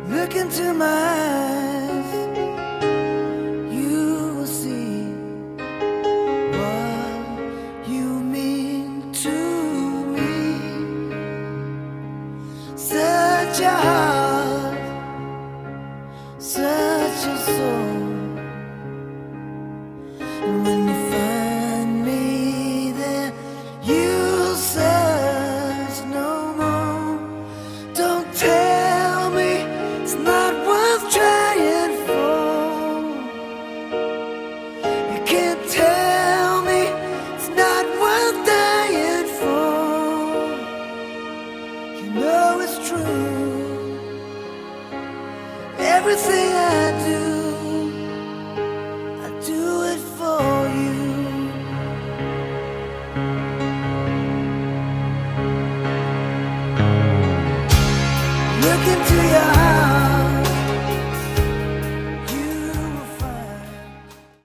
Look into my eyes, you will see what you mean to me. Such a heart, such a soul. And when you find me there, you'll search no more. Don't tell me it's not worth trying for. You can't tell me it's not worth dying for. You know it's true. Everything I do